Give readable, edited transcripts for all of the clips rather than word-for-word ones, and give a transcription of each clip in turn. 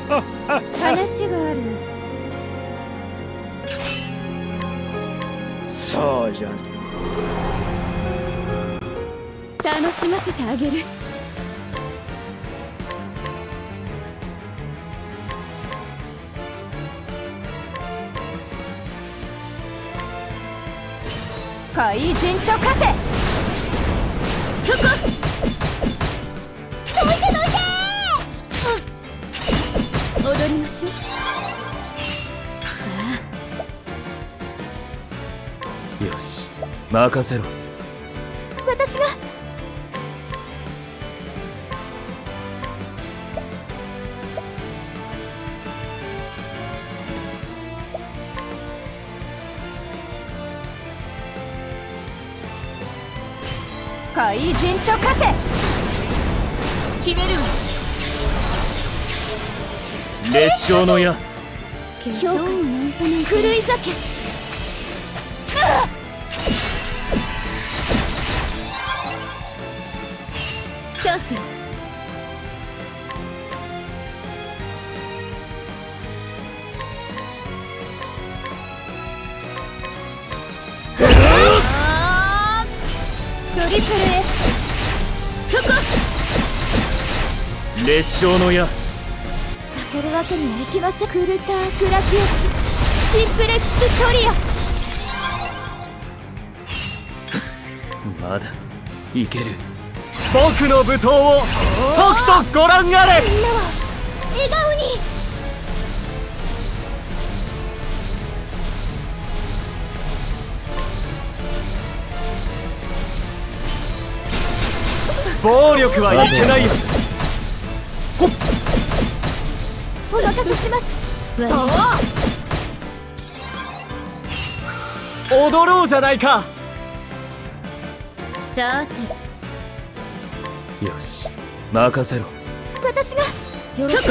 話がある。 そうじゃん。 楽しませてあげる。怪人と化せ。そこ。 どいてどいて。 踊りましょう。さよし、任せろ。 私が。怪人と化せ。決めるわ。 烈焼の矢。 評価に直さない。狂い酒。チャンス。トリプル A。 そこ。 烈焼の矢。 負けるわけにはいきません。クルター・グラキオスシンプレックストリア。 まだいける。僕の舞踏をとくとご覧あれ。 みんなは笑顔に。 暴力はいけないはず。ほっ、 お任せします。 踊ろうじゃないか。 さて、 よし、任せろ。 私が。よろしく。こ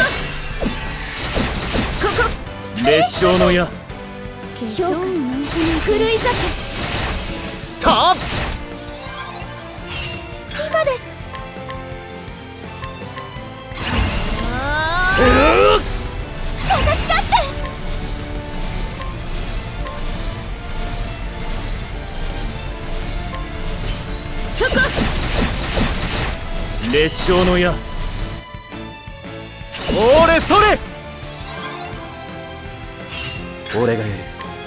こ。 烈焼の矢。 評価に直さない。狂い酒。 たっ、 今です。私だって。そこ。 烈焼の矢。それそれ。俺がやる。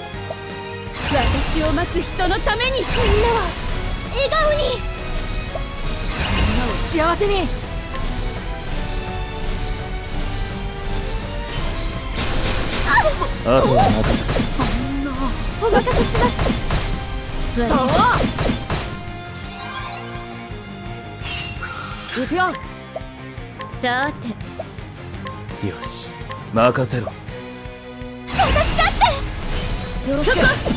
私を待つ人のために。みんなは笑顔に。 みんなを幸せに。 あとは任せ。 そんな。お任せします。行くよ。さて、 よし、任せろ。 私だって。よろしく。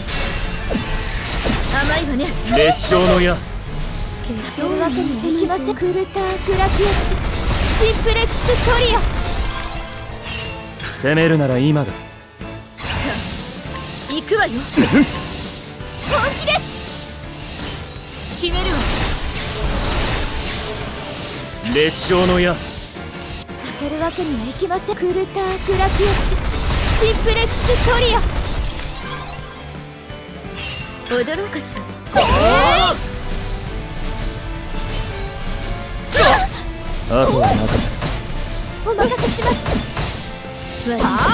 甘いわね。 烈焼の矢。 決勝わけにはいきません。クルター・グラキオスシンプレックストリア。 攻めるなら今だ。 さあ、行くわよ。本気です。決めるわ。 烈焼の矢。 負けるわけにはいきません。クルター・グラキオスシンプレックストリア。踊ろうかしら。 あとは任せお任せします。さあ。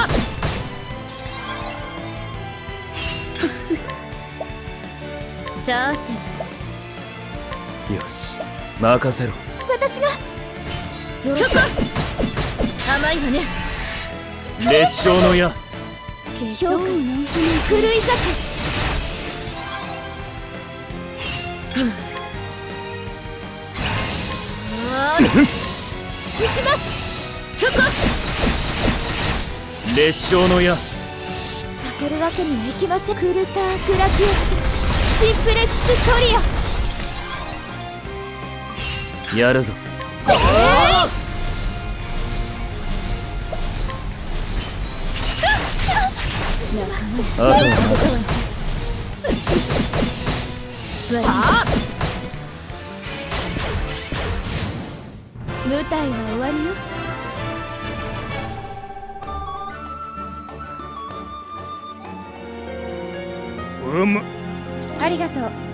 さて、 よし、任せろ。 私が。よろしく。甘いわね。 烈焼の矢。 評価に直さない。狂い酒。今。行きます。そこ。 烈焼の矢。 負けるわけにはいきません。クルター・グラキオスシンプレックストリア。 やるぞ。あとは任せ。 さあ。舞台は終わりよ。 む。 ありがとう。